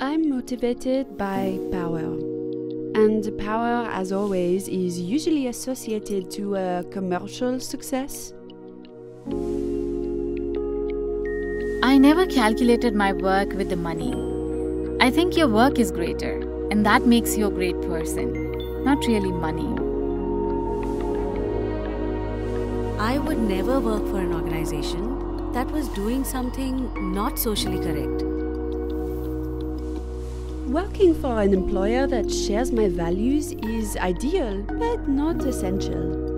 I'm motivated by power. And power, as always, is usually associated to a commercial success. I never calculated my work with the money. I think your work is greater, and that makes you a great person, not really money. I would never work for an organization that was doing something not socially correct. Working for an employer that shares my values is ideal, but not essential.